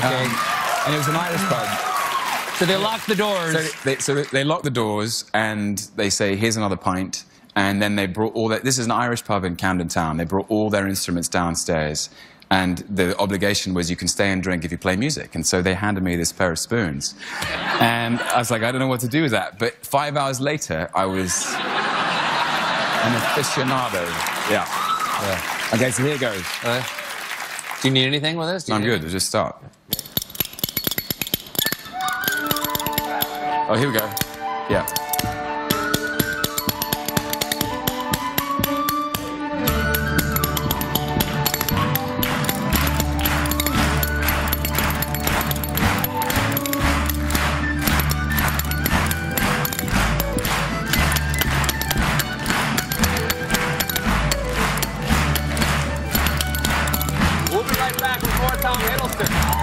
Okay. And it was an Irish pub. So they lock the doors. So they lock the doors and they say, here's another pint. And then they brought all that. This is an Irish pub in Camden Town. They brought all their instruments downstairs. And the obligation was you can stay and drink if you play music. And so they handed me this pair of spoons. And I was like, I don't know what to do with that. But 5 hours later, I was an aficionado. Yeah. Okay, so here goes. Do you need anything with this? I'm good. We'll just start. Oh, here we go. Yeah. We'll be right back with more Tom Hiddleston.